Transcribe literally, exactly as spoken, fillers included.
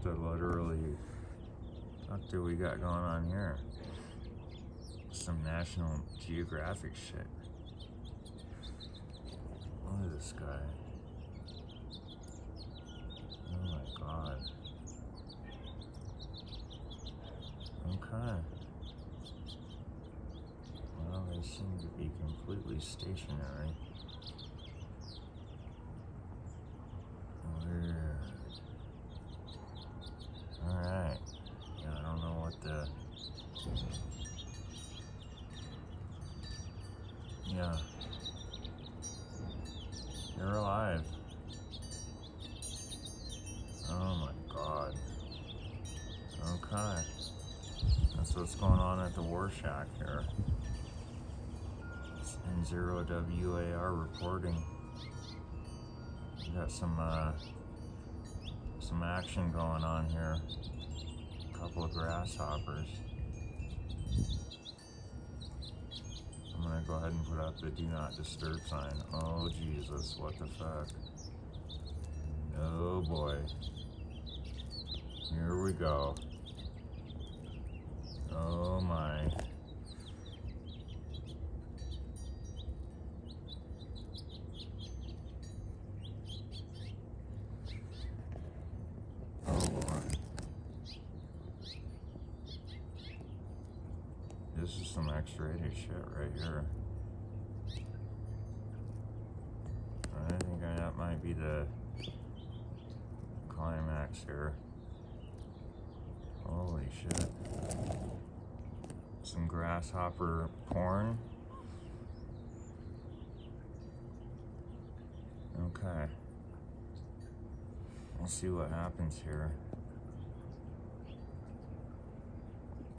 to literally... What do we got going on here? Some National Geographic shit. Look at this guy. Oh my god. Okay. Well, they seem to be completely stationary. Weird. Alright. Yeah, I don't know what the... Yeah. You're alive. Oh my god. Okay. That's what's going on at the War Shack here. It's N zero W A R reporting. We got some uh, some action going on here. A couple of grasshoppers. I'm gonna go ahead and put up the do not disturb sign. Oh Jesus, what the fuck? Oh boy. Here we go. Oh my. Oh boy. This is some X-rated shit right here. I think that might be the climax here. Holy shit. Some grasshopper porn. Okay. We'll see what happens here.